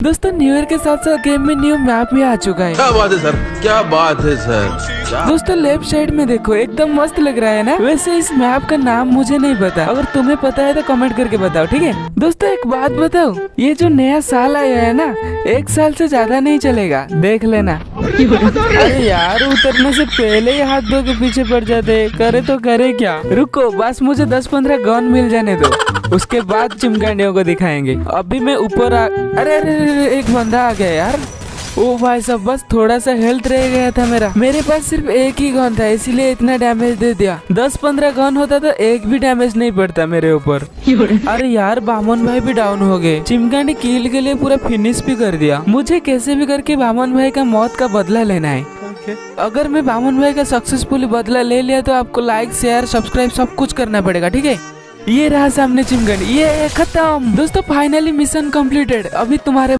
दोस्तों new year के साथ साथ गेम में न्यू मैप भी आ चुका है। क्या बात है सर, क्या बात है सर। दोस्तों लेफ्ट साइड में देखो, एकदम मस्त लग रहा है ना। वैसे इस मैप का नाम मुझे नहीं पता, अगर तुम्हें पता है तो कमेंट करके बताओ, ठीक है। दोस्तों एक बात बताओ, ये जो नया साल आया है ना, 1 साल से ज्यादा नहीं चलेगा, देख लेना। अरे यार उतरने से पहले ही हाथ धो के पीछे पड़ जाते, करे तो करे क्या। रुको बस मुझे 10-15 गन मिल जाने दो, उसके बाद चिमगांडियों को दिखाएंगे। अभी मैं ऊपर अरे अरे एक बंदा आ गया यार। ओ भाई साहब, बस थोड़ा सा हेल्थ रह गया था मेरे पास सिर्फ एक ही गन था, इसीलिए इतना डैमेज दे दिया। 10-15 गन होता तो एक भी डैमेज नहीं पड़ता मेरे ऊपर। अरे यार बामन भाई भी डाउन हो गए। चिमगांडी किल के लिए पूरा फिनिश भी कर दिया। मुझे कैसे भी करके बामन भाई का मौत का बदला लेना है। अगर मैं बामन भाई का सक्सेसफुली बदला ले लिया तो आपको लाइक शेयर सब्सक्राइब सब कुछ करना पड़ेगा, ठीक है। ये रहा सामने चिमगांडी, ये खत्म। दोस्तों फाइनली मिशन कंप्लीटेड। अभी तुम्हारे